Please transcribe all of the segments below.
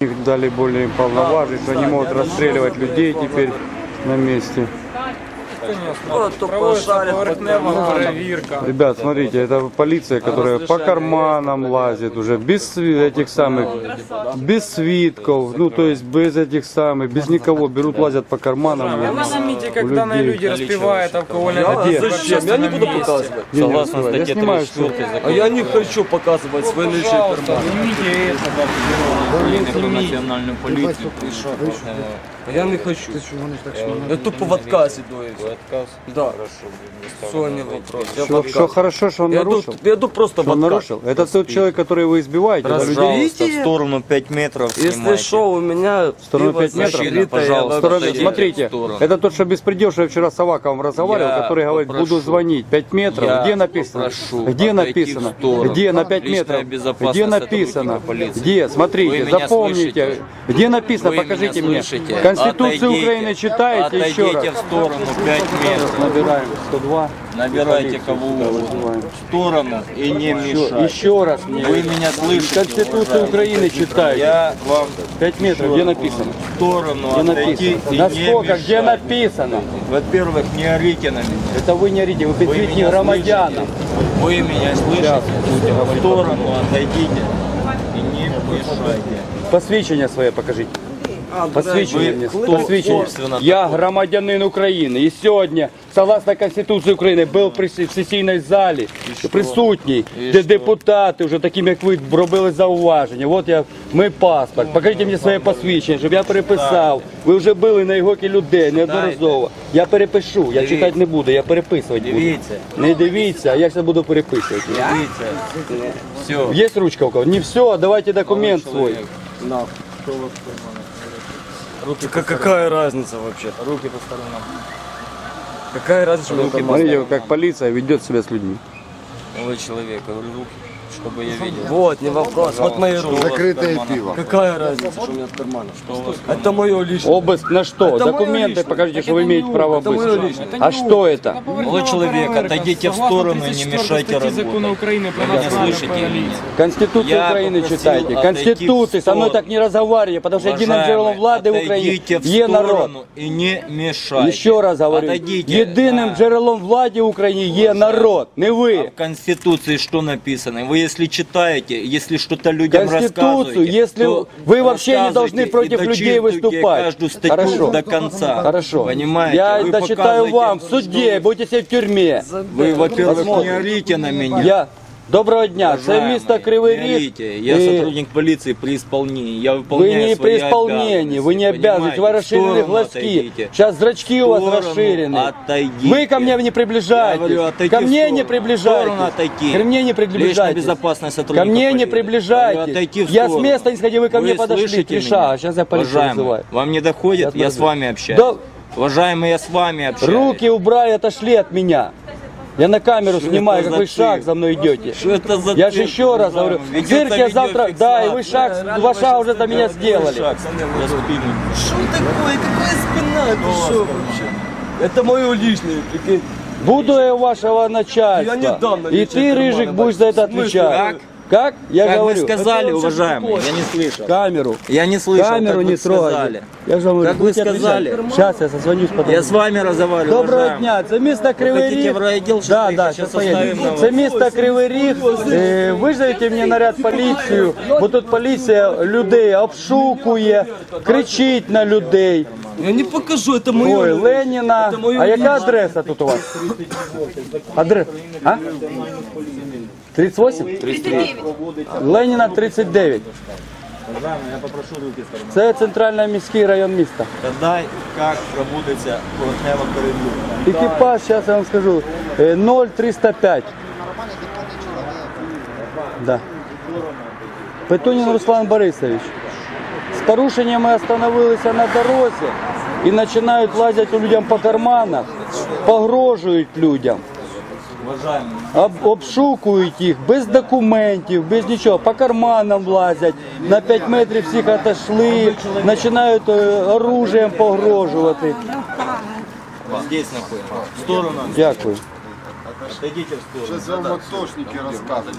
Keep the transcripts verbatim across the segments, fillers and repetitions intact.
Их дали более полноважить, что они могут расстреливать людей теперь на месте. Ребят, смотрите, это полиция, которая по карманам лазит уже, без этих самых, без свитков, ну то есть без этих самых, без никого, берут, лазят по карманам. Вы заметите, когда на люди распивают алкогольные напитки. Зачем? Я не буду показывать. Согласно статье тридцать четыре. А я не хочу показывать свои личные карманы. Национальную полицию пришел. Я не хочу. Я тупо в отказе иду. Отказ? Да. Все, не вопрос. Я в Что, отказе. что хорошо, что он Я иду, нарушил? я иду просто в Что он отказ. нарушил? Это тот человек, который вы избиваете, да, людей? Пожалуйста, в сторону пять метров Если снимайте. что, у меня В сторону пиво пять метров? закрытое, Пожалуйста, я В сторону- вообще- отойдите Смотрите, в сторону. это тот, что беспредел, что я вчера с Аваковым разговаривал, Я который говорит, попрошу. буду звонить. пять метров, Я где написано? попрошу Где отойти написано? в сторону. Где на пять Личная метров? безопасность Где написано? сотрудника полиции. Где? Вы Смотрите, меня запомните. слышите? Где написано? Вы Покажите меня мне. слышите? Конституцию Отойдите. Украины читаете еще раз. Отойдите в сторону пять метров. Набираем сто два. Набирайте кого угодно. В сторону и не мешайте. Еще раз мне. Вы меня слышите? Конституцию уважаемый? Украины читаете. Я вам пять метров, где написано? в сторону Где отойти написано? и На не сколько? Где мешайте. написано? Во-первых, не орите на меня. Это вы не орите, вы Вы безвредные меня громадяне. слышите? Вы меня слышите? В сторону отойдите и не мешайте. Посвідчення своє покажіть. Посвідчення ви мені. хто, Посвідчення. собственно, Я громадянин України. І сьогодні, согласно Конституції України, був при в сесійній залі, присутній, де депутати, вже таким як ви, робили зауваження. От я, мій паспорт. Покажіть мені своє посвідчення, щоб я переписав. Ви вже були на його людей неодноразово. Я перепишу, я читати не буду, я переписувати буду. Дивіться. Не дивіться, а я зараз буду переписувати. Дивіться. Все. Є ручка у кого? Не все, давайте документ свой. Руки, какая разница вообще? Руки по сторонам. Какая разница, что руки Смотрите, как полиция ведет себя с людьми. Вы человек, говорю, руки, чтобы я видел. Вот, не вопрос. Вот мои руки. Закрытое пиво. Какая разница, что у меня в карманах? Это мое личное. Обыск на что? Это Документы моё личное. покажите, что вы имеете право Это моё обыскать. личное. А что это? Молодой человек, отойдите в сторону и не мешайте Закону работать. Украины про Вы меня национальную слышите или нет? Конституцию Я Украины попросил читайте. отойти Конституции. в Со мной сторону. так не разговаривайте, потому что единым Уважаемый, джерелом влады в Украине отойдите в є народ. сторону и не мешайте. Еще раз говорю, Отойдите. єдиним Да. джерелом влади в Украине є народ, не А ви. в Конституции что написано? Вы если читаете, если что-то людям Конституцию, рассказываете, если то вы вообще не должны рассказывайте против и людей дочитывайте выступать. каждую статью Хорошо. до конца. Хорошо. Понимаете? Я Вы дочитаю показываете, вам в что суде, будете сидеть в тюрьме. Вы, во-первых, не Посмотрим. орите на меня. Я... Доброго дня, це Уважаемый, місто Кривий не Ріг. орите. Я І сотрудник полиции при исполнении. Я Вы выполняю не свои при исполнении, вы не обязанности, обязаны, у вас понимаете? расширены В сторону глазки. отойдите. Сейчас зрачки у вас В сторону расширены. отойдите. Вы ко мне не Я приближайтесь. говорю, отойти Ко в мне сторону. не В приближайтесь. сторону отойти. Ко мне не Личная приближайтесь. безопасность Ко сотрудника мне не полиции. приближайтесь. Говорю, отойти в Я с сторону. места не сходил, вы ко Вы мне подошли. слышите Три меня? шага, сейчас я полицию Уважаемый, вызываю. вам не доходит? Сейчас Я с подожди. вами общаюсь. Да- Уважаемый, я с вами общаюсь. Руки убрали, отошли от меня. Я на камеру Что снимаю, это как за вы шаг цирк? за мной идете. Что это за Я же цирк, еще раз говорю, уважаемый? в цирке Ведется завтра, да, и вы видеофиксация. шаг, два шага уже за меня сделали. Шаг, за спину. Что такое? Какая спина? Ты что вообще? Это мое личное, прикинь. Буду я у вашего начальства. Я не дам на И ничего ты, кармана, Рыжик, бать. будешь за это В смысле? отвечать. Как? Как? Я Как говорю. вы сказали, Это вообще уважаемый, такое. я не слышал. Камеру. Я не слышал, Камеру как не вы трогайте. сказали. Я же говорю, Как вы будете сказали. отвечать. Сейчас я созвонюсь потом. Я с вами разговариваю, Доброго уважаемый. дня, це місто Кривий хотите Ріг. в райотдел Да, шашлык? да, Сейчас сейчас оставим поедем. на Це вас. місто Кривий Ріг. Е, Визовіть мені наряд поліцію, бо тут поліція людей обшукує, кричить на людей. Я не покажу, это мое. Ой, Леніна. Це моє А яка личне. адреса тут у вас? Адреса? А? тридцать восемь? тридцать девять. Леніна тридцать дев'ять. Уважаемый, я попрошу руки в сторону. Це центральний міський район міста. Когда и как проводиться поверхнева перевірка? Екіпаж, зараз я вам скажу, е, ноль триста п'ять. Да. Петунін Руслан Борисович. З порушеннями остановилися на дорозі і починають лазити людям по карманах, погрожують людям. Уважаемый, Об, обшукують їх без документів, без нічого, по карманам лазять, на п'ять метрів всіх отошли, починають е, оружием погрожувати. здесь находимся. В сторону. Дякую. Отойдите в сторону. Сейчас вам атошники рассказывают.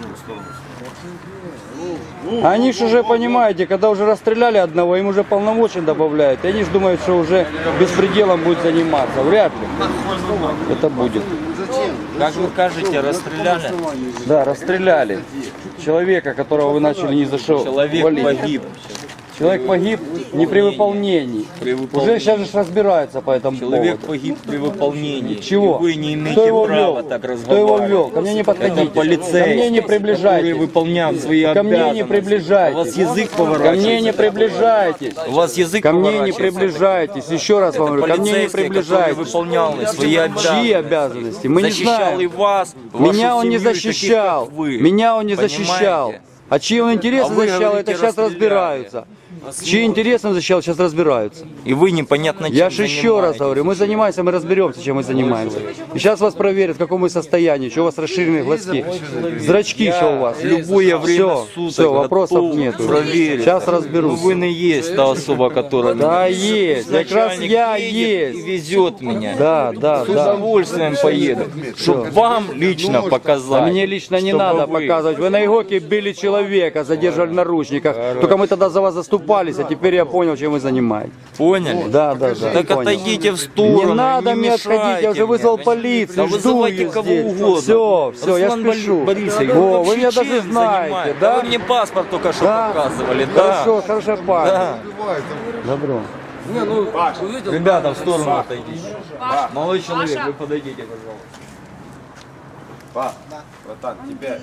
Они же уже, понимаете, когда уже расстреляли одного, им уже полномочий добавляют. И они же думают, что уже беспределом будет заниматься. Вряд ли это будет. Как вы кажете, расстреляли? Да, расстреляли человека, которого вы начали ни за что Человек валить. погиб. Человек погиб не при выполнении. При выполнении. Уже сейчас же разбираются по этому Человек поводу. погиб при выполнении. Чего? И вы не Кто имеете его права вел? так Кто его разговаривать. вел? Ко мне не подходите. Это полицейский, Ко мне не который приближайтесь. выполнял свои Ко мне обязанности. не приближайтесь. У вас язык Ко мне поворачивается. не приближайтесь. У вас язык Ко мне не поворачивается. приближайтесь. Еще раз вам говорю, ко мне не Полицейский, который приближайтесь. выполнял свои обязанности. Чьи обязанности? Мы не Защищал и знаем. вас, вашу Меня он не семью, и таких, защищал. как вы. Меня он не Понимаете? защищал. А чьи он интересы А вы защищал, говорите, это сейчас расстреляли. разбираются. Чьи интересы он защищал, сейчас разбираются. И вы непонятно чем Я же еще раз занимаетесь. говорю, мы занимаемся, мы разберемся, чем мы занимаемся. И сейчас вас проверят, в каком вы состоянии, что у вас расширенные глазки, зрачки, что у вас. Любое время Все, суток все, вопросов готов нет. проверить. Сейчас Ну разберусь. вы не есть та особа, которая... Да, есть, как раз Начальник я едет есть. и везет меня. Да, да, С да. удовольствием поеду, чтобы вам лично показать. А мне лично не чтобы надо вы- показывать. Вы на Игоке били человека, задерживали в наручниках. Только мы тогда за вас заступались, а теперь я понял, чем вы занимаетесь. Поняли? Да, да, да. Так понял. отойдите в сторону. Не надо не мне мешайте отходить, я уже вызвал мне. полицию, Да жду вызывайте ее кого здесь. угодно. Все, все, я Руслан спешу. Борисович, О, вы вообще меня даже чем знаете, занимаетесь? да? Вы мне паспорт только что Да. показывали, да? Хорошо, хорошая память. Да. Добро. Не, ну, увидел. Ребята, в сторону отойдите. Молодой человек, вы подойдите, пожалуйста. Па, братан, тебя.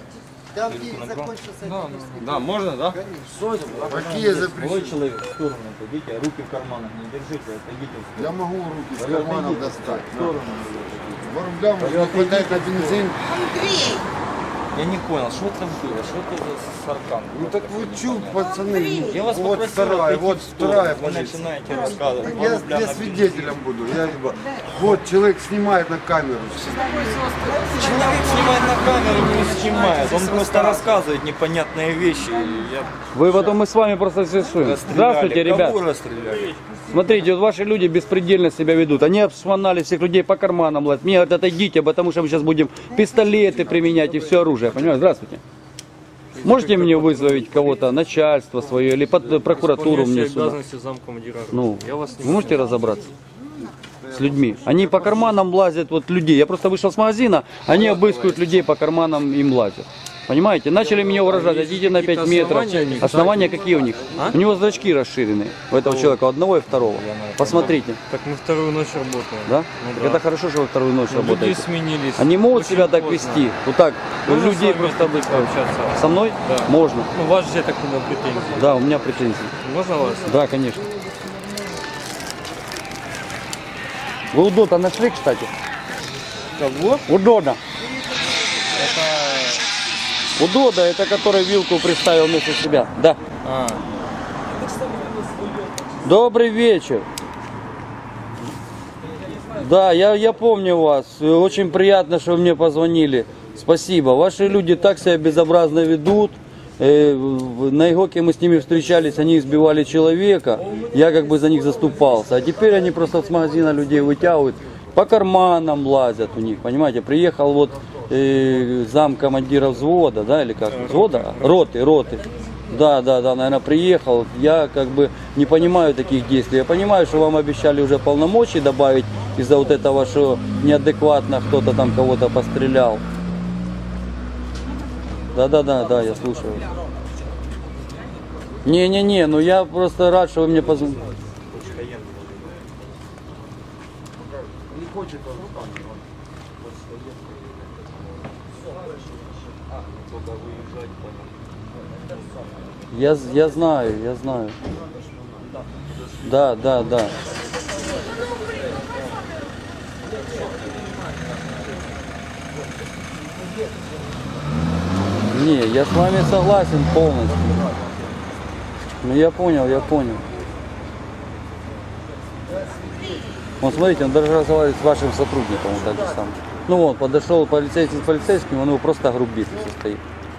Да, можно, да? Какие запрещения? Молодой человек, в сторону отойдите, руки в карманах не держите, отойдите в сторону. Я могу руки с карманов достать. В сторону. Два рубля мне хватает на бензин. Я не понял, что там было, что это за саркан? Ну так вы чё, пацаны? Я вас Вот попросил вторая, отойти вот в сторону. вторая Вы позиция. начинаете рассказывать. Так Два я, рубля я на свидетелем буду. Я, вот человек снимает на камеру. Человек снимает на камеру, не снимает. Он просто рассказывает непонятные вещи. и Я... Вы потом мы с вами просто свяжем. Расстреляли. Здравствуйте, ребят. Кого расстреляли? Смотрите, вот ваши люди беспредельно себя ведут. Они обшмонали всех людей по карманам. лазят. Мне говорят, отойдите, потому что мы сейчас будем пистолеты применять и все оружие. Понимаете? Здравствуйте. Можете мне вызвать кого-то, начальство свое или под прокуратуру мне сюда? обязанности замкомандира. Ну, Я вас не вы можете разобраться с людьми? Они по карманам лазят, вот людей. Я просто вышел с магазина, они обыскивают людей по карманам, им лазят. Понимаете? Начали меня угрожать, идите на пять метров. основания у них? Основания какие у них? У него зрачки расширены. У этого человека, у одного и второго. Посмотрите. Так мы вторую ночь работаем. Да? Ну Так да. это хорошо, что вы вторую ночь Ну, люди работаете. сменились. Они могут Очень себя так поздно. вести? Вот так, Можно с людей вами просто обыскивать. пообщаться? Со мной? Да. Можно. Ну, ваш же, я так понял, претензии. Да, у меня претензии. Можно вас? Да, конечно. Вы Удода нашли, кстати? Кого? Удода. Удода, это который вилку приставил вместо себя. Да. А, Добрый вечер. Да, я, я помню вас. Очень приятно, что вы мне позвонили. Спасибо. Ваши люди так себя безобразно ведут. Э, На Игоке мы с ними встречались, они избивали человека. Я как бы за них заступался. А теперь они просто с магазина людей вытягивают. По карманам лазят у них, понимаете. Приехал вот э, зам командира взвода, да, или как? Взвода? Роты, роты. Да, да, да, наверное, приехал. Я как бы не понимаю таких действий. Я понимаю, что вам обещали уже полномочий добавить из-за вот этого, что неадекватно кто-то там кого-то пострелял. Да, да, да, да, я слушаю. Не-не-не, ну я просто рад, что вы мне позвонили. Я, я знаю, я знаю. Да, да, да. Не, я с вами согласен полностью. Ну я понял, я понял. Вот смотрите, он даже разговаривает с вашим сотрудником, вот так же сам. Ну вот, подошел полицейский с полицейским, он его просто грубит и стоит.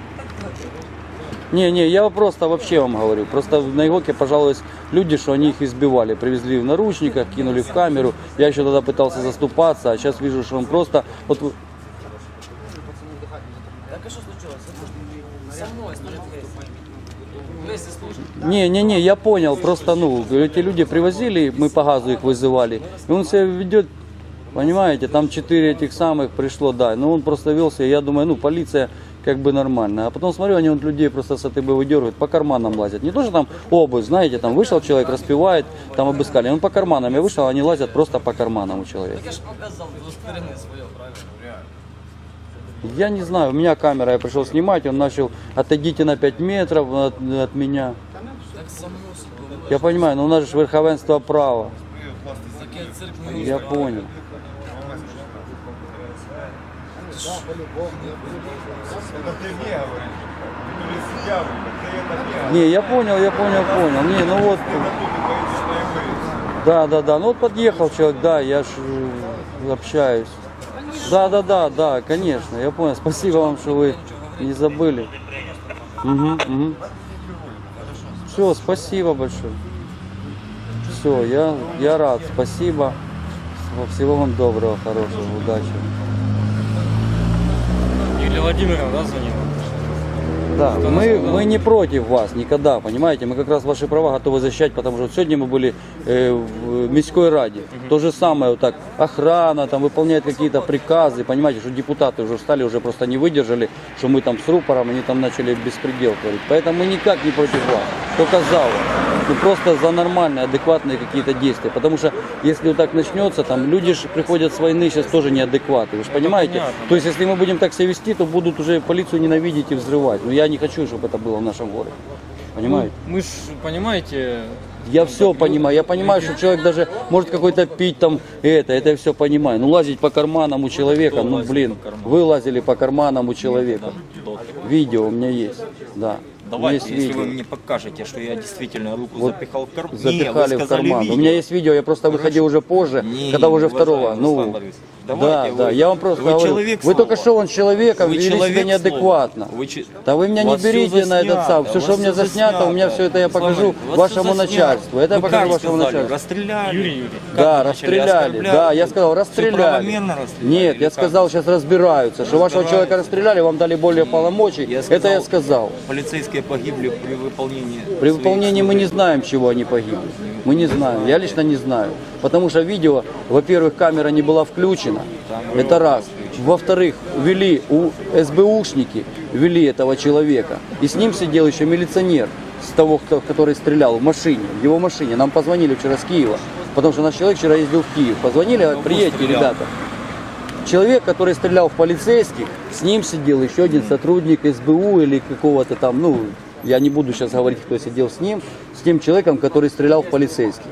Не, не, я просто вообще вам говорю. Просто на Игоке пожаловались люди, что они их избивали. Привезли в наручниках, кинули в камеру. Я еще тогда пытался заступаться, а сейчас вижу, что он просто... Вот, вы- Так а что случилось? Со мной служит вместе. Вместе служит. Не, не, не, я понял, просто, ну, эти люди привозили, мы по газу их вызывали, и он себя ведет, понимаете, там четыре этих самых пришло, да, но он просто вел себя, я думаю, ну, полиция как бы нормально, а потом смотрю, они вот людей просто с АТБ выдергивают, по карманам лазят, не то, что там обувь, знаете, там вышел человек, распивает, там обыскали, он по карманам, я вышел, они лазят просто по карманам у человека. Я же показал удостоверение свое, правильно? Я не знаю, у меня камера, я пришел снимать, он начал, отойдите на пять метров от, от меня. Так само собой. Я понимаю, но у нас же верховенство права. Такие цирк не Я понял. Не, я понял, я понял, понял. Не, ну вот. Да, да, да. Ну вот подъехал человек, да, я ж э, общаюсь. Да, да, да, да, конечно, я понял. Спасибо вам, что вы не забыли. Угу, угу. Все, спасибо большое. Все, я, я рад, спасибо. Всего вам доброго, хорошего, удачи. Юлия Владимировна, да, звонила? Да, мы, мы не против вас никогда, понимаете, мы как раз ваши права готовы защищать, потому что вот сегодня мы были э, в Мирской Раде, угу. То же самое, вот так, охрана там выполняет какие-то приказы, понимаете, что депутаты уже встали, уже просто не выдержали, что мы там с рупором, они там начали беспредел творить, поэтому мы никак не против вас, только за вас, ну просто за нормальные, адекватные какие-то действия, потому что если вот так начнется, там люди же приходят с войны сейчас тоже неадекваты, вы же понимаете, то есть если мы будем так себя вести, то будут уже полицию ненавидеть и взрывать, но я не хочу, чтобы это было в нашем городе. Понимаете? Мы ж, понимаете... Я все понимаю. Я понимаю, что человек даже может какой-то пить там это, это я все понимаю. Ну лазить по карманам у человека, ну блин, вы лазили по карманам у человека. Видео у меня есть, да. Давайте, есть если видео. вы мне покажете, что я действительно руку Вот запихал в карман. запихали в карман. У меня есть видео, я просто выходил уже позже, Не, когда уже уважаемый второго. Руслан Ну, Борисович, да, давайте, да, вы- я вам просто вы говорю, человек вы только слова. что он человеком Вы вели себя человек неадекватно. слова. Вы че- Да вы меня У не вас всё берите на этот сам. заснято, Все, у что у вас меня всё заснято, у меня все это я Слава покажу Богу, у вас вашему всё заснято. начальству. Это я Вы покажу как вашему сказали? начальству. Расстреляли? Юрий Юрий. Как Да, вы начали? расстреляли. Оскорбляли? Да, я сказал, Всё расстреляли. правомерно расстреляли Нет, или я как? сказал, сейчас разбираются, что вашего человека расстреляли, вам дали более полномочий. Я Это я сказал. Полицейские погибли при выполнении. При своих выполнении мы не служебных- знаем, чего они погибли. Мы не знаем. Я лично не знаю. Потому что видео, во-первых, камера не была включена. Это раз. Во-вторых, вели у СБУшники, вели этого человека. И с ним сидел еще милиционер, с того, кто, который стрелял в машине, в его машине. Нам позвонили вчера с Киева. Потому что наш человек вчера ездил в Киев. Позвонили, говорят, приедьте, стрелял? ребята. Человек, который стрелял в полицейских, с ним сидел еще один сотрудник СБУ или какого-то там, ну, я не буду сейчас говорить, кто сидел с ним, с тем человеком, который стрелял в полицейских.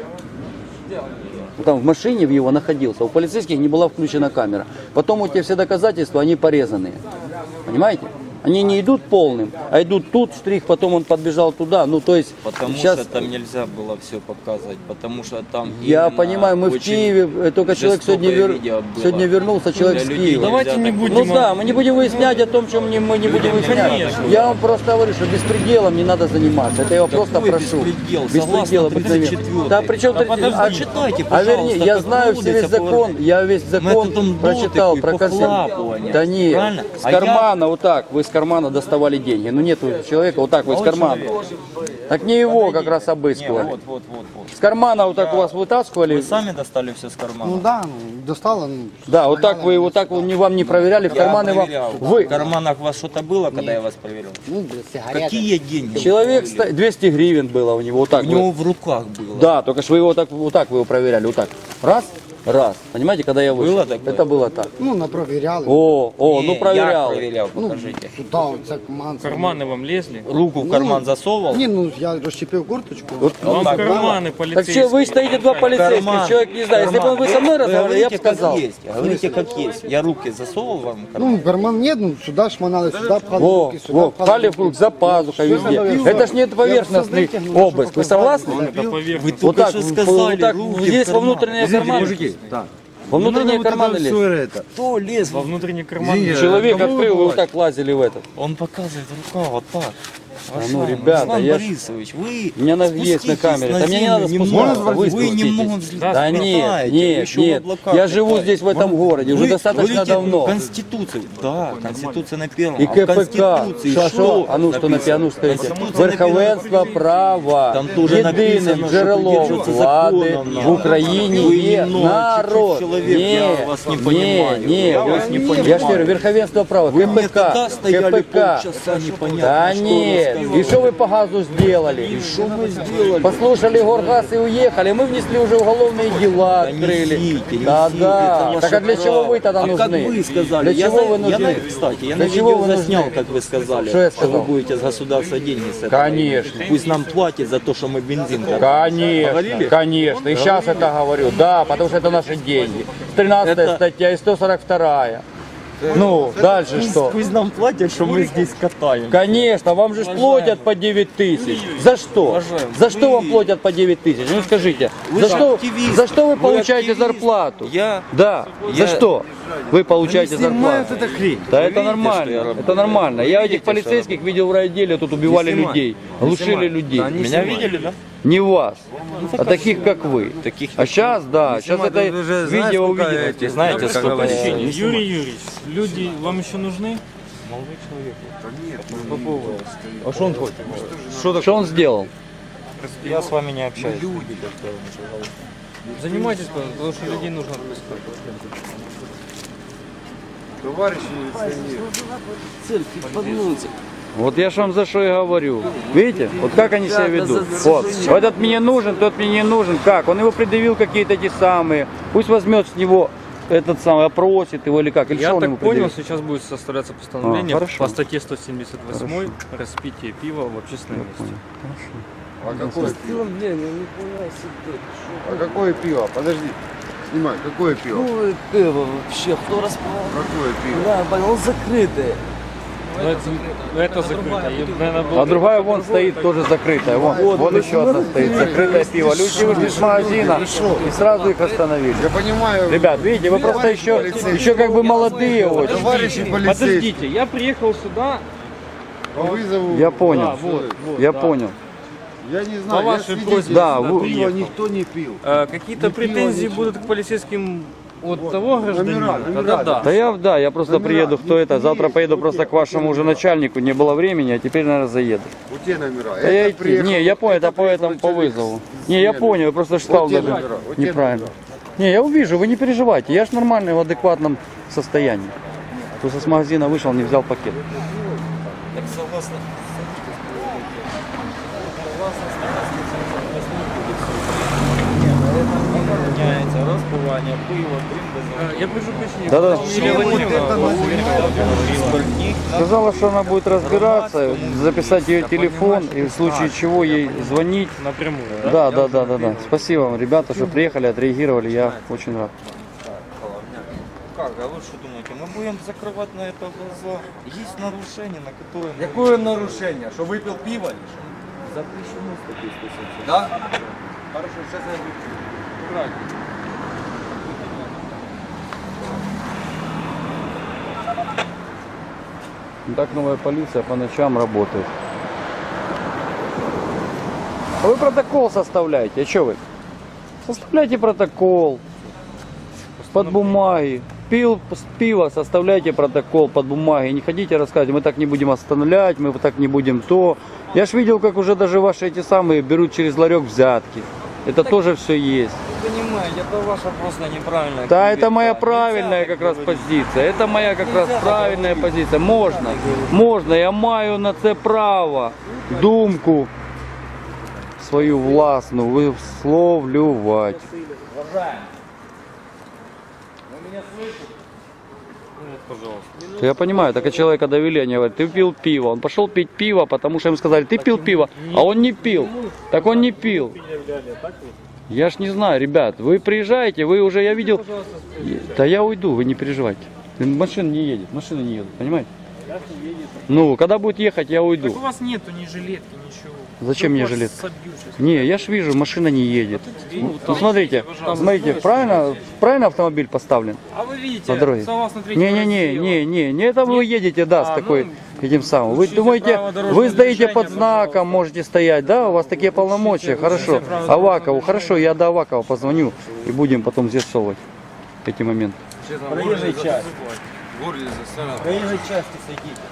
Там в машине в его находился, у полицейских не была включена камера. Потом эти все доказательства, они порезанные. Понимаете? Они не идут полным, а идут тут штрих, потом он подбежал туда. Ну, то есть, Потому сейчас... что там нельзя было все показывать, потому что там Я именно понимаю, мы в очень Киеве, э, только человек сегодня, жестокое вер- видео было. сегодня вернулся, человек Для с людей Киева. Давайте нельзя не так будем- Ну Дима, да, мы не будем выяснять о том, чем не, мы не будем выяснять. конечно. Я вам просто говорю, что беспределом не надо заниматься. Это я вас просто Какой прошу. беспредел? Беспредел Согласно обыкновенный. тридцать четвёртой. Да, причем Да подожди, читайте, а вернее, пожалуйста, я как знаю все весь проводится закон, ПВР. я весь закон Методом прочитал, дотыку и проконсультировал. похлапывания. Да нет, Правильно? с А я- кармана вот так, вы с кармана доставали деньги. Ну нету человека, вот так вы из Мой кармана. человек. Так не его Подойди. как раз Не, обыскивали. вот, вот, вот, вот. С кармана вот так у вас вытаскивали. Вы сами достали все с кармана? Ну да, ну, достала. Ну, Да, вот так вы, вот так вы, не, вам не проверяли, в Я карманы вам. проверял. Вы, В карманах у вас что-то было, когда я вас проверил? ну, сигареты. Какие деньги? человек, были? ста- двести гривен было у него, вот так. У вы- него в руках было. Да, только что вы его так, вот так вы его проверяли, вот так. Раз, раз. Понимаете, когда я вышел? Было такое? Это было так. Ну, напроверяли. О, о, Не, ну проверял. Я проверял, Ну, покажите. сюда, вот так, ман. Карманы вам лезли? Руку в карман засовывал? Не, ну, я расщепил курточку. Вот, Вам так карманы так полицейские. что вы стоите два полицейских, Карман. человек не знаю. Если бы он вы со мной Вы разговаривали, я бы говорите, сказал. как есть. Говорите, как есть. Я руки засовывал вам в карман. Ну, карман нет, ну, сюда шмонали, сюда пхали Во, руки, сюда во, пхали пхали руки. в круг, за пазухой Всё везде. это Это ж не поверхностный Я всё вытянул, обыск. чтобы Вы согласны? попасть. Это поверхность. Вы Вот только так, что вот сказали, так, руки здесь в во карман. внутренние карманы. Во внутренние карманы лезть. Кто лез? Во внутренний карман. Человек открыл, вы вот так лазили в этот. Он показывает рука вот так. ну, ребята, Руслан я ж- Борисович, вы У меня на- есть на спуститесь камере. Да мне не землю надо немного. спускаться, вы Вы спуститесь. немного Да нет, взлетаете, нет, еще в нет. облаках Я живу летаете. здесь, в этом городе, уже Вы достаточно говорите, давно. Конституция, да, Конституция на первом. И а в КПК. Конституции Що, що? А ну, що на написано? піану стоїть? Конституция Верховенство написано. права. Там тоже Єдиним написано, що джерелом придерживаться влади законом в надо. Україні Ви є немного, народ. чуть-чуть человек, Ні, я вас не ні, понимаю. ні. Я вас не Я ж понимаю. говорю, верховенство права, Вы мне КПК, тогда стояли КПК. полчаса, непонятно, Да что нет, рассказывали. и что вы по газу сделали? И что мы сделали? Послушали горгаз и уехали, мы внесли уже уголовные дела, Да открыли. несите, Да, несите, да. это ваше Так а для чего право. вы тогда а нужны? как вы сказали? Для я чего на- вы Я нужны? на, кстати, я Для на чего видео вы заснял, нужны? как вы сказали, Что я что вы сказал? будете с государства деньги с этого. Конечно. иметь. Пусть нам платят за то, что мы бензин тратим. Конечно, Говорили? конечно. И сейчас это говорю, да, потому что это наши деньги. тринадцатая Это- статья и сто сорок вторая. Ну, дальше Пусть, что? пусть нам платят, что мы здесь катаем. Конечно, вам же ж платят по девять тысяч. За что? Уважаемый, За что вы- вам платят по девять тысяч? Ну скажите, Вы за же что, активист. за что вы Вы получаете активист. зарплату? Я... Да, за Я- что вы получаете Снимают зарплату? это хрень. Да это видите, что я нормально, работаю? это нормально. Вы Я видите, этих полицейских видел в райотделе, тут убивали снимай. людей, глушили людей. Меня видели, да? Не вас, а таких как вы. Таких А сейчас, да, сейчас это видео увидели. Вы знаете, сколько Юрий Юрьевич, люди вам еще нужны? А что он хочет? Что он сделал? Я с вами не общаюсь. Занимайтесь, потому что людей нужно отпускать. Товарищи милиционеры. Церкви поднуться. Вот я же вам за что и говорю. Видите, вот как они себя ведут. Вот, этот мне нужен, тот мне не нужен. Как? Он его предъявил какие-то эти самые. Пусть возьмет с него этот самый, опросит его или как. Или Я что он так ему понял, предъявил? сейчас будет составляться постановление А, хорошо. по статье сто семьдесят восемь распитие пива в общественном месте. А какое пиво? Пилом, не, ну не понял себе. А какое пиво? Подожди. Снимай, какое пиво? Какое пиво вообще? Кто расправил? Какое пиво? Да, понял, закрытое. Ну, это, ну, это закрыто. И, наверное, было- А другая вон стоит тоже закрытая. Вон, вон еще одна стоит, закрытое пиво. Люди вышли с магазина и сразу их остановили. Я понимаю. Ребят, видите, вы просто еще, еще как бы молодые очень. Товарищи полицейские. Подождите, я приехал сюда, По вызову. Я понял, Да, вот, вот, я да. понял. Я не знаю. По я вашей свидетель. просьбе Да, сюда вы- Пиво приехал. никто не пил. Э, Какие-то Ни пива, претензии ничего. будут к полицейским от того гражданина? номера, Тогда да. Да я, да, я просто приеду, кто это, завтра поеду просто к вашему уже начальнику, не было времени, а теперь, наверное, заеду. У те номера. Да я Это идти. приехал- Не, я понял, это по приехал этому, по человек вызову. с- Не, я с понял, я просто читал Вот те даже номера, вот те неправильно. номера. Не, я увижу, вы не переживайте, я ж нормальный, в адекватном состоянии. Просто с магазина вышел, не взял пакет. Так согласно. Меняется распывание пива, Э, Я прошу прощения. Да-да. Юлия Владимировна, Сказала, что она будет разбираться, записать ее телефон и в случае чего ей звонить. напрямую. Да, да, да, да, да. Спасибо вам, ребята, что приехали, отреагировали, я очень рад. Как, а вы что думаете, мы будем закрывать на это глаза? Есть нарушения, на которые... мы- Какое нарушение? Что выпил пиво? Запрещено статьей сто семьдесят. Да? Хорошо, сейчас я выпью. Так новая полиция по ночам работает. А вы протокол составляете, а что вы? Составляйте протокол под бумаги. Пил с пива, составляйте протокол под бумаги. Не ходите рассказывать, мы так не будем остановлять, мы так не будем то. Я ж видел, как уже даже ваши эти самые берут через ларек взятки. Это тоже все есть. Вы понимаете, это ваша просто неправильная. Да, клевета. это моя Нельзя правильная так как раз говорить. позиция. Это моя как раз Нельзя так правильная говорить. позиция. Можна, можна, я маю на це право. Думку свою власну висловлювати. Пожалуйста. Я понимаю, так и человека довели, они говорят, ты пил пиво. Он пошел пить пиво, потому что им сказали, ты пил пиво, а он не пил. Так он не пил. Я ж не знаю, ребят, вы приезжаете, вы уже, я видел... Да я уйду, вы не переживайте. Машина не едет, машина не едет, понимаете? Ну, когда будет ехать, я Так у уйду. вас нету ни жилетки, ничего. Зачем мне Вдруг вас жилетка? собьют сейчас. Не, я ж вижу, машина не едет. Ну, Ну, смотрите, смотрите, правильно, правильно автомобиль поставлен? А вы видите, На дороге. согласно третьему Не-не-не, разделу, не, не, не, это вы едете, да, с А, такой, ну, этим самым. Вы думаете, вы стоите под знаком, можете стоять, да? У вас такие полномочия, хорошо. Авакову, хорошо, я до Авакова позвоню и будем потом з'ясовывать эти моменты. Проезжей части. Проезжей части сойдите.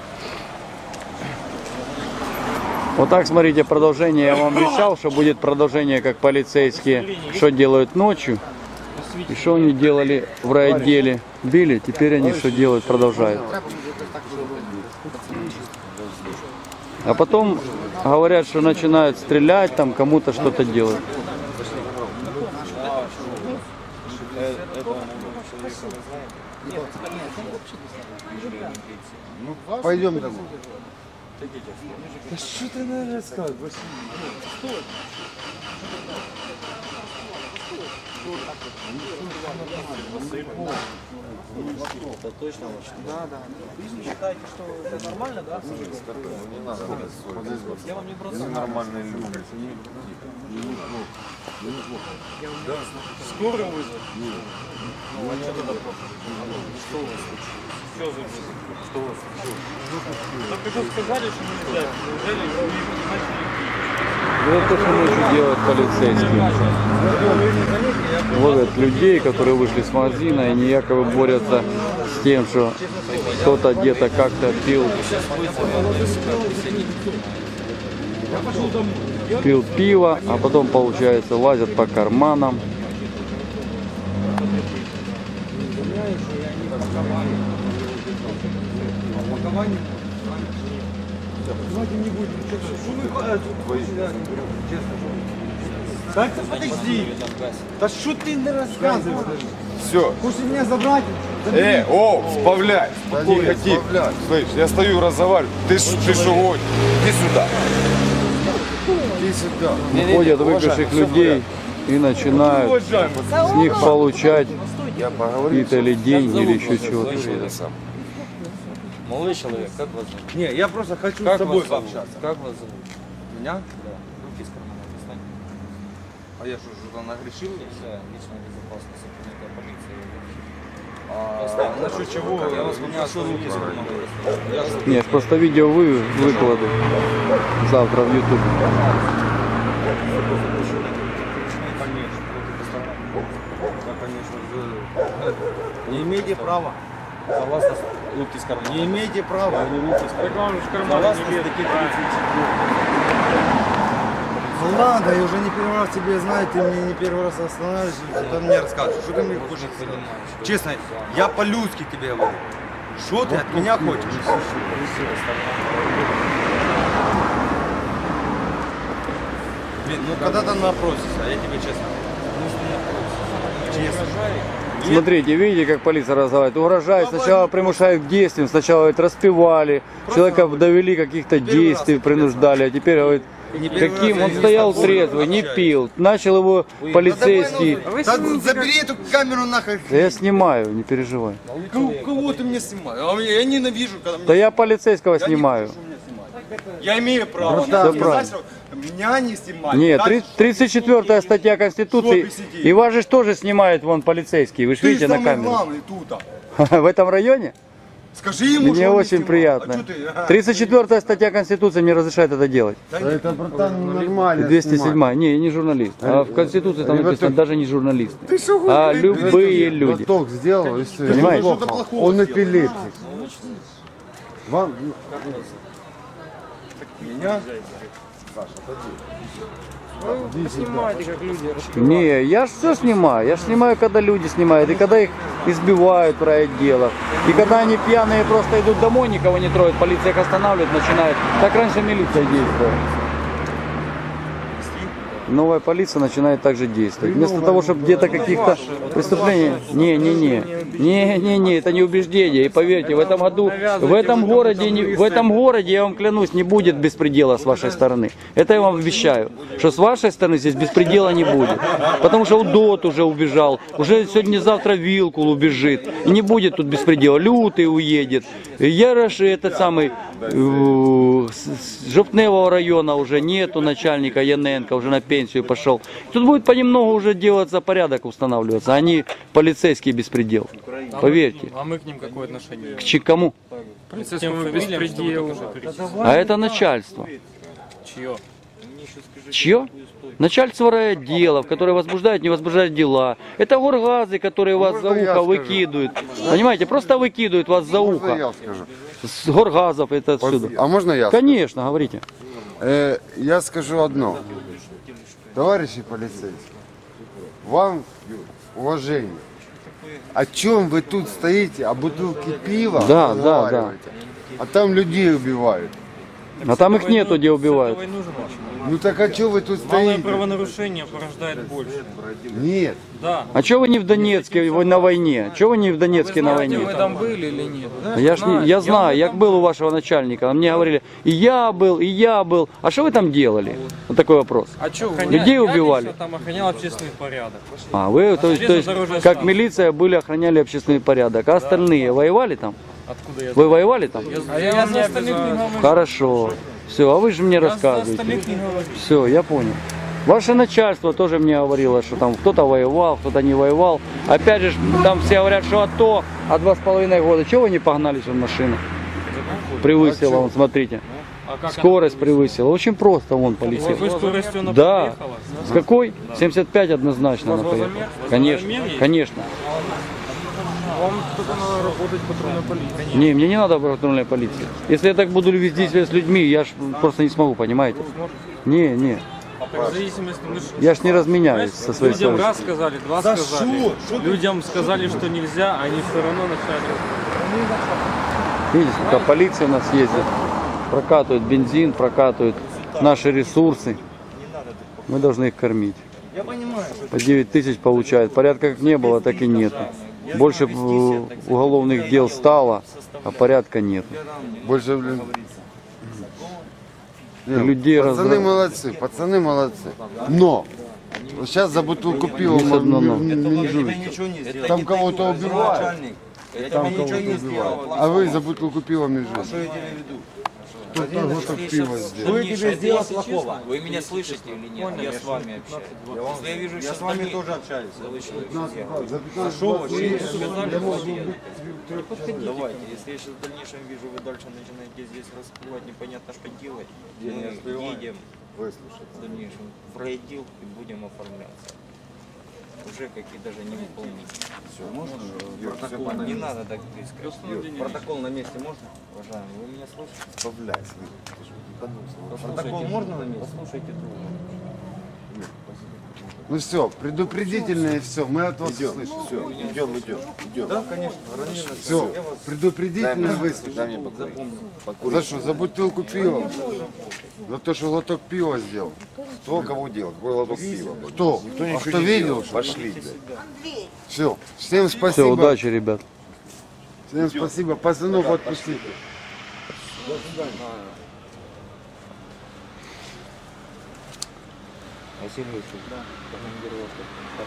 Вот так, смотрите, продолжение. Я вам обещал, что будет продолжение, как полицейские, что делают ночью и что они делали в райотделе. Били, теперь они что делают, продолжают. А потом говорят, что начинают стрелять, там кому-то что-то делать. Пойдем домой. Да что ты, наверное, рассказываешь? Это точно лучше? Да, да. Вы считаете, что это нормально, да? Не надо. Я вам не бросаю. Нормальные люди. Скоро вызвать? Ну, а что тогда Что у вас случилось? Что за Что у вас случилось? Так вы сказали, что нельзя. Неужели вы начали Вот то, что ночью делают полицейские. Ловят людей, которые вышли с магазина, и они якобы борются с тем, что кто-то где-то как-то пил, пил пиво, а потом, получается, лазят по карманам. Так ты подожди. Да что ты не рассказываешь? Все. Хочешь меня забрать? Э, о, сбавляй. Тихо, тихо. Слышь, я стою, разговариваю. Ты, ш- ты что гонишь? Иди сюда. Иди сюда. Находят выпивших людей и начинают с них получать Я поговорю. какие-то или деньги, или еще чего-то. Молодой человек, как вас зовут? Не, я просто хочу Как с тобой вас зовут? пообщаться. Как вас зовут? Меня? Да. Руки из кармана достань. А я что, что-то нагрешил? Нельзя. Личная безопасность, сотрудника полиции. А, насчет чего? Я вас попрошу руки из кармана достать. Я что? Нет, просто видео вы выкладу завтра в YouTube. Да, конечно. Вы не имеете права. Согласно руки из кармана. Не имеете права. Рекламу в кармане Согласно не лезет. статье тридцать четыре. Ну ладно, я уже не первый раз тебе знаю, ты мне не первый раз останавливаешься, ты мне рассказываешь, что ты мне хочешь сказать? Честно, я по-людски тебе говорю. Что ты от меня хочешь? Блин, ну когда там напросишься, а я тебе честно говорю. Честно. Смотрите, видите, как полиция разговаривает. Угрожает, сначала примушают к действиям, сначала говорит, распевали, человека довели каких-то действий, принуждали, а теперь говорит, каким он стоял трезвый, не пил, начал его полицейский. Так забери эту камеру нахуй. Да я снимаю, не переживай. Кого, кого ты мне снимаешь? А я ненавижу, когда меня... Да я полицейского Я не снимаю. хочу, чтобы меня снимали. Я имею право. Братан, сказать, всё правильно. что меня не снимать. Нет, Дальше, тридцать четвёртая статья Конституции. Жопе сиди. И вас же тоже снимает вон полицейский. Вы же Ты видите на самый камеру. главный тут. В этом районе? Скажи ему, Мне что он не очень снимал. приятно. А что ты? Ага. тридцать четвёртая статья Конституции не разрешает это делать. Да нет. Это, братан, нормально. двести седьмая. Не, не журналист. А в Конституции там написано даже не журналисты. что, А хуй, любые люди. Глоток сделал, и все. Понимаете? Что-то плохого Он сделал. эпилептик. Вам... Меня? Снимайте, как люди распевают. Не, я ж все снимаю. Я ж снимаю, когда люди снимают. И когда их избивают в райотделах. И когда они пьяные просто идут домой, никого не троют, полиция их останавливает, начинает. Так раньше милиция действовала. Новая полиция начинает также действовать. Вместо того, чтобы где-то каких-то преступлений... Не, не, не. Не, не, не, это не убеждение. И поверьте, в этом году, в этом городе, не- в этом городе, я вам клянусь, не будет беспредела с вашей стороны. Это я вам обещаю, что с вашей стороны здесь беспредела не будет. Потому что Удот уже убежал, уже сегодня-завтра Вилкул убежит. И не будет тут беспредела. Лютый уедет. Ярош, этот самый, э, с- с Жовтневого района уже нету начальника, Яненко уже на пенсию пошел. Тут будет понемногу уже делаться порядок, устанавливаться, а не полицейский беспредел. Поверьте. А мы к ним какое отношение? К чи- кому? Тем беспредел. А это начальство. Чье? Чье? Начальство райотделов, которые возбуждают, не возбуждают дела. Это горгазы, которые вас Можно за я ухо скажу? выкидывают. Понимаете, просто выкидывают вас за Можно ухо. я скажу? С горгазов это отсюда. А можно я? Конечно, говорите. Э, я скажу одно. Товарищи полицейские, вам уважение. О чем вы тут стоите? О бутылке пива? Да, да, да. разговариваете? А там людей убивают. А там их нету, где убивают. Войну же начали. Ну так а что вы тут Малое стоите? правонарушение порождает больше. Нет. Да. А что вы не в Донецке вы на войне? Чего вы не в Донецке на войне? Вы там были или нет? Я ж не, я знаю, я был у вашего начальника. Мне говорили, и я был, и я был. А что вы там делали? Вот такой вопрос. А что, Людей убивали? Там охранял общественный порядок. А вы, то есть, то есть, дорожная как станция. милиция были, охраняли общественный порядок. А остальные воевали там? Откуда я Вы воевали там? А я за остальных не говорю. Хорошо. Все, а вы же мне рассказываете. не говорю. Все, я понял. Ваше начальство тоже мне говорило, что там кто-то воевал, кто-то не воевал. Опять же, там все говорят, что АТО, а два с половиной года. Чего вы не погнались в машину? Превысила, вон, смотрите. А как Скорость превысила. Очень просто, вон, полетел. Какой скоростью она Да. проехала? С какой? семьдесят пять однозначно она поехала. Конечно, конечно. Вам только надо работать патрульной полиции. Не, мне не надо патрульной полиции. Если я так буду везде себя с людьми, я ж просто не смогу, понимаете? Не, не. Так, в зависимости, мы ж- Я ж не разменяюсь со своей Людям совестью. раз сказали, два сказали. Людям сказали, что нельзя, а они все равно начали. Видите, сколько полиция у нас ездит. Прокатывают бензин, прокатывают наши ресурсы. Мы должны их кормить. По девять тысяч получают. Порядка как не было, так и нет. Больше э, уголовных дел стало, а порядка нет. Больше, блин. И людей Пацаны раздра- молодцы, пацаны молодцы. Но сейчас за бутылку пива Есть одно но. м- м- менжуете. Там кого-то убивают, там кого-то убивают. А вы за бутылку пива менжуете. Кто кого-то пиво сделал. Что я тебе сделал плохого? Вы меня слышите или нет? Я с вами общаюсь. Если я вижу, я с вами тоже общаюсь. За пятнадцать Давайте, если я сейчас в дальнейшем вижу, вы дальше начинаете здесь раскрывать непонятно что делать, мы едем в дальнейшем в райотдел и будем оформляться. Уже какие даже не выполнить. Протокол не надо так близко. Протокол на месте можно? Уважаемый, вы меня слышите? Протокол можно на месте? Послушайте друга. Ну все, предупредительно и все, мы от вас услышим. Все, Идем, идем, идем. Да, конечно. все, предупредительно выслушаем. За что, за бутылку пива? За то, что глоток пива сделал? Кто кого делал? Какой лоток пива? Кто? Никто А ничего кто не видел? делал. что? Пошли, блядь. Все, всем Все, спасибо. удачи, ребят. Всем спасибо. Пацанов отпустите. Василий да. Командировка. Как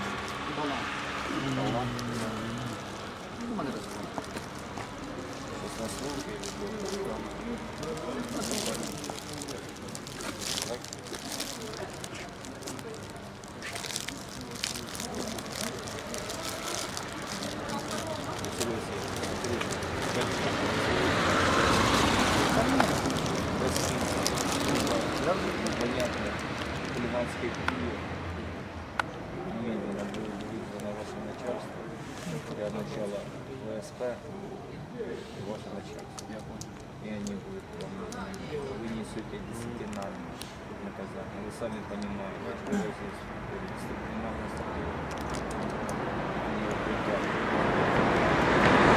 понятно, хулиганские книги. Немедленно будет вызвано ваше начальство для начала ВСП и ваше начальство. И они будут вам, вы несете дисциплинарное наказание. Вы сами понимаете, что вы здесь дисциплинарная структура. Они его притягивают.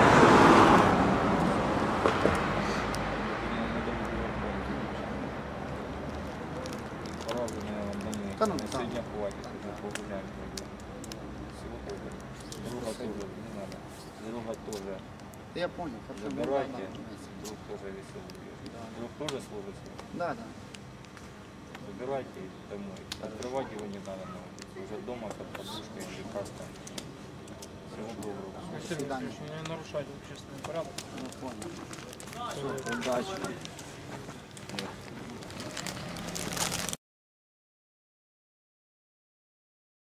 Пора уже, наверное, домой. На сегодня хватит, уже погуляем. Всего доброго. Друга тоже не надо. Друга тоже. Я понял, хорошо. Забирайте. Друг тоже веселый. Друг тоже служит. Да, да. Забирайте домой. Открывать его не надо на улице. Уже дома под подушкой или как-то. Всего доброго. Василий Васильевич, не нарушать общественный порядок. Я понял. Удачи.